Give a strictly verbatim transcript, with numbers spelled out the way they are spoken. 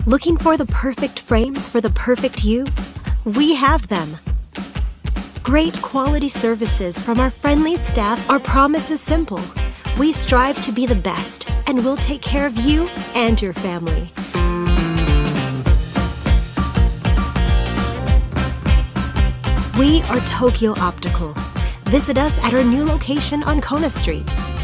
Looking for the perfect frames for the perfect you? We have them. Great quality services from our friendly staff. Our promise is simple. We strive to be the best, and we'll take care of you and your family. We are Tokyo Optical. Visit us at our new location on Kona Street.